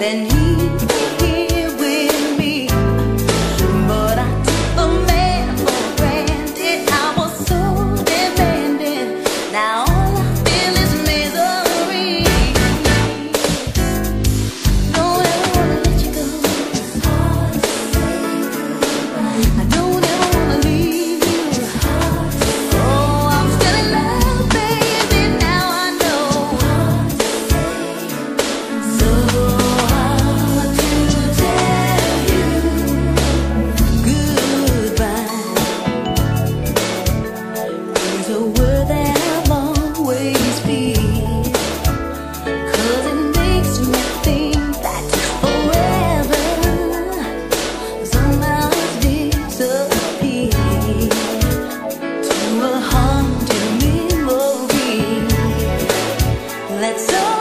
then he'd be here with me. But I took the man for granted. I was so demanding. Now all I feel is misery. Don't ever wanna let you go. It's hard to say goodbye. I don't ever wanna leave you. It's hard to say. Oh, I'm still in love, baby. Now I know. Hard to say. So hard to tell you goodbye. It's a word that I've always feared, 'cause it makes me think that forever somehow disappear to a haunted memory that's so